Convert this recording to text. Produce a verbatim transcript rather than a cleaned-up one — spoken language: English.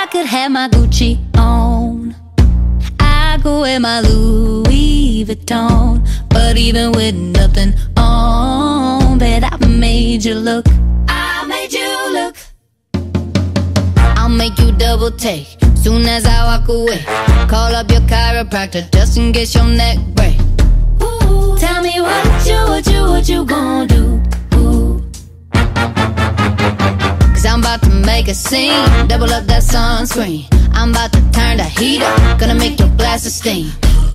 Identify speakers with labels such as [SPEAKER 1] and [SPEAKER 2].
[SPEAKER 1] I could have my Gucci on, I could wear my Louis Vuitton, but even with nothing on, bet I made you look. I made you look. I'll make you double take soon as I walk away. Call up your chiropractor just in case your neck break. Ooh, tell me what you, what you, what you gonna do? Ooh. Cause I'm about to make a scene, double up that sunscreen. I'm about to turn the heat up, gonna make your glasses steam.